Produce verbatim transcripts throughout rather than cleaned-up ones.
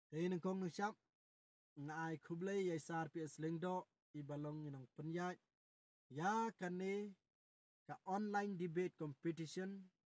Te nang kong nang siap ngai kublai yai sar pi sleng do I balong nang penyat ya kane ka online debate competition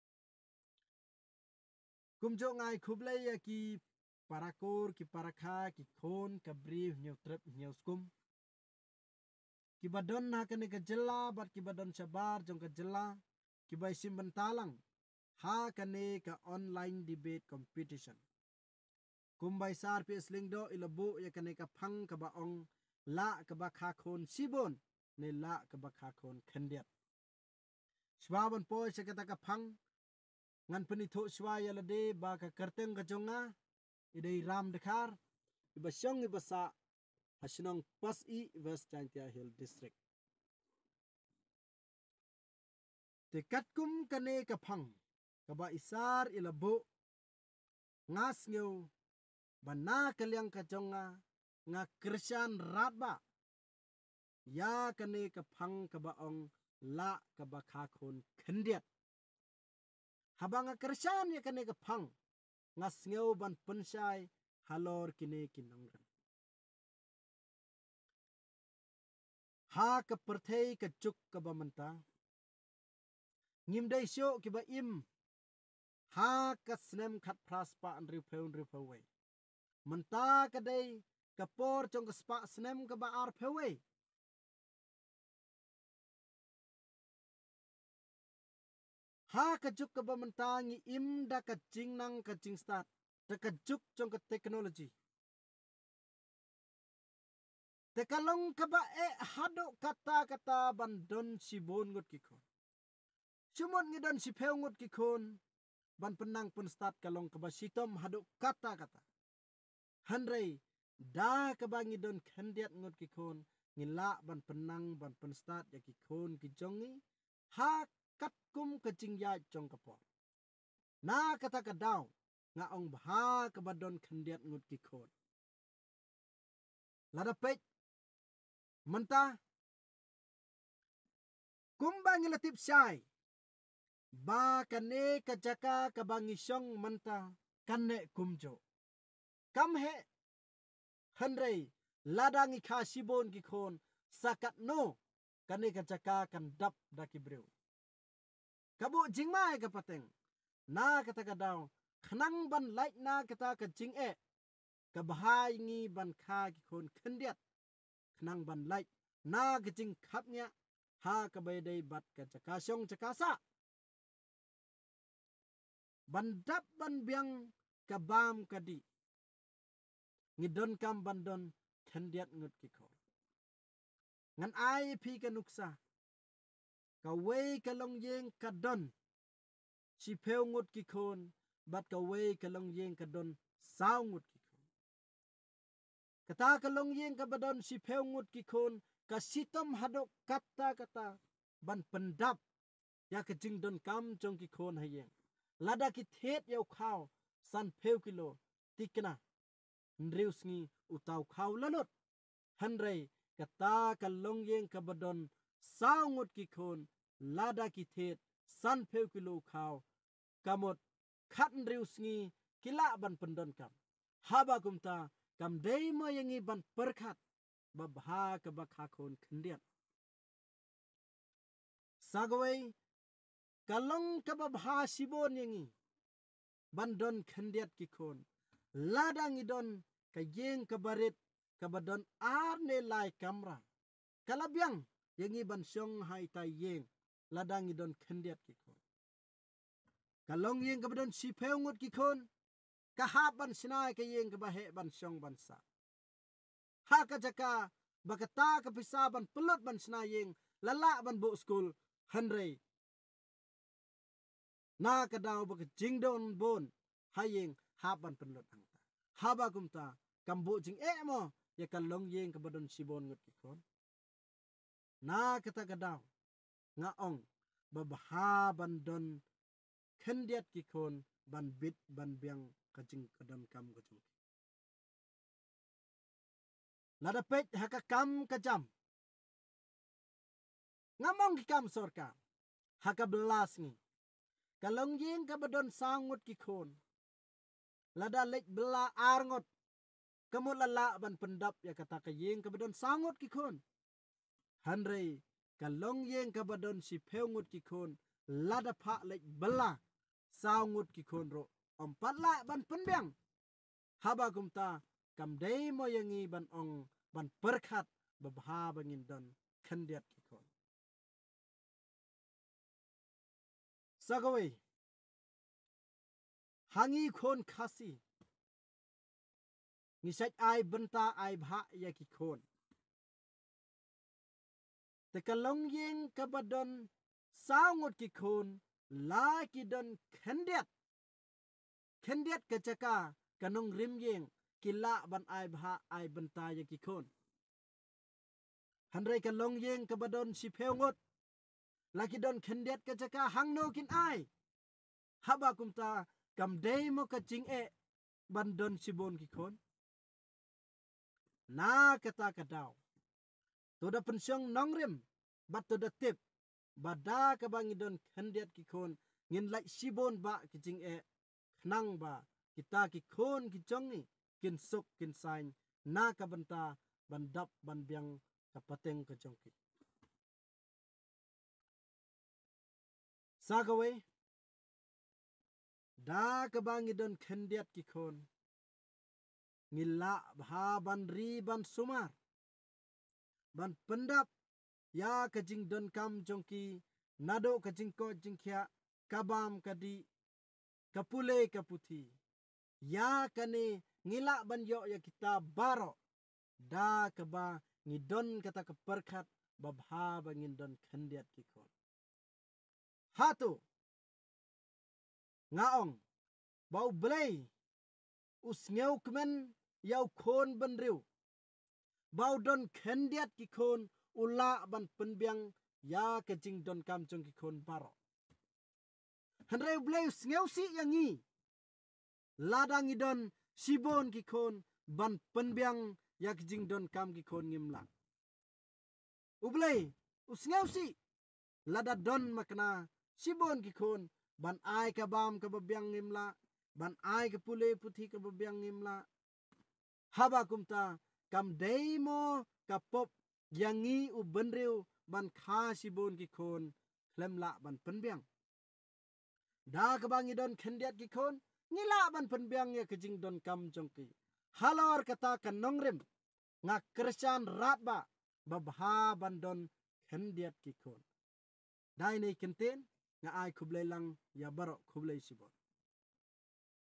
kumjo ngai kublai ya ki parakor ki parakha ki khon ka brief nyau trep nyau skum ki badon na kane ka jela bat ki badon sabar jong ka jela ki bai simban talang ha kane ka online debate competition kumbai sar pi sling do ilabu ya kane ka phang ka ba ong la ka ba kha khon sibon ne la ka ba kha khon khandiat shwaban po se ka ta ka phang ngan pani tho shwa ya la de ba ka karteng ka jonga idei ram dekhar iba syong iba sa hasinong pas I West Chantia Hill District te katkum kane ka phang ka ba isar ilabu ngas ngeu bana kalyang ka jonga nga Christian ratba ya kane ka phang ka ba ong la ka ba kha khon khandiat habanga Christian ya kane ka phang ngas ngeu ban pensai halor kine kinongran ha ka perthei ka chuk ka ba manta ngim dai syo ki ba im ha ka snem khat phras pa an riu pheu riu pheu we manta ka dei ka por chong ka spa snem ka ba ar pheu we ha ka juk ka ba manta ngi im da ka jing nang ka jing start ta ka juk chong ka technology te kalong ka ba e hado kata kata bandon sibon ngut ki khon sumot ngi don si pheu ngut ki khon ban penang pun start kalong ka ba sitom hado kata kata hanrei da ka ba ngi don khandiat ngut ki khon ngila ban penang ban pen start ya ki khon ki jongi ha kat kum ka jing ya chong ka po na kata ka daw nga ong bha ka ba don khandiat ngut ki khon lada pet manta kumba ngi latip sai ba kane ka jaka ka bangi syong manta kanne kumjo kam he hanrei ladangi kha sibon ki khon sakat no kane ka jaka kan dap da ki breu kabu jingmai ka pateng na kata ka daw khnang ban light na kata ka jing e ka bahai ngi ban kha ki khon khandiat khnang ban light na ka jing khap nya ha ka bai dei bat ka jaka syong jaka sa bandap ban biang ka bam kadi ngidon kam bandon khandiat ngut ki kho ngan ai phi ka nuksa ka wei ka long yeng ka don si pheu ngut ki khon bat ka wei ka long yeng ka don saw ngut ki khon kata ka long yeng ka badon si pheu ngut ki khon ka sitom hadok kata kata ban pendap ya ka jing don kam jong ki khon hayeng lada ki thet yau khaw san pheu kilo tikna nrius ngi utaw khaw lanot hanrei kata ka long yeng ka badon saw ngut ki khon lada ki thet san pheu kilo khaw kamot khat nrius ngi kila ban pendon kam haba kumta kam dei mo yangi ban perkhat babha ka ba kha khon khandiat sagwei kalong ka babha sibon yangi bandon khandiat ki khon ladang idon ka yeng ka barit ka badon ar ne lai kamra kalabyang yangi ban syong hai tai yeng ladang idon khandiat ki khon kalong yeng ka badon si pheu ngut ki khon ka ha ban sinai ka yeng ka ba he ban syong ban sa ha ka jaka bakata ka pisa ban pelot ban sinai yeng lala ban bo school hanrei na ka daw ba jingdon bon hayeng haban penlot angta haba kumta kambo jing e mo ya kalong yeng ka badon sibon ngut ki khon na kata ka daw nga ong babha bandon khandiat ki khon ban bit ban biang ka jing kadon kam ko jong lada pet haka kam ka jam ngamong ki kam sorka haka belas ngi kalong yeng ka badon sangut ki khon lada lek bela arngot kamu lala ban pendap ya kata ka yeng kabadon sangot ki khon hanrei kalong yeng kabadon si peungut ki khon lada pha lek bala sangut ki khon ro om patla ban penbyang haba kumta kam dei mo yangi ban ong ban perkhat babha bangin don khandiat ki khon sagawai hangi khon khasi ngisai ai benta ai bha ya ki khon te kalong yeng kabadon sangot ki khon la ki don khandiat khandiat ka chaka kanong rim yeng kila ban ai bha ai benta ya ki khon hanrei kalong yeng kabadon si pheungot laki don khandiat ka chaka hangno kin ai haba kumta kam dei mo ka ching e ban don sibon ki khon na kata kadaw to da pensyong nongrim bat to da tip bada ka bangi don khandiat ki khon ngin lai sibon ba ki ching e khnang ba kita ki khon ki chongi kin suk kin sain na ka banta bandap ban biang ka pateng ka chongki sagawe da ka bangi don khandiat ki khon ngila bha ban ri ban sumar ban pendap ya ka jing don kam jongki nado ka jing ko jing khya kabam kadi kapule kaputhi ya kane ngila ban yo ya kita baro da ka ba ngidon kata ka perkhat babha bangin don khandiat ki khon hatu ngaong bau blei usngeu kmen yau khon ban riu bau don khandiat ki khon ula ban penbyang ya ka jing don kam jong ki khon baro hanrei blei usngeu si yangi ladang idon sibon ki khon ban penbyang ya ka jing don kam ki khon ngimla ublei usngeu si lada don makna sibon ki khon ban ai ka bam ka babyang ngimla ban ai ka pule puthi ka babyang ngimla haba kumta kam deimo ka pop yangi u benriu ban kha sibon ki khon khlemla ban penbyang da ka bangi don khandiat ki khon ngila ban penbyang ya kijing don kam jongki halor kata kan nongrim nga krisyan ratba babha ban don khandiat ki khon dai nei kenten nga ai khublai lang ya baro khublai sibon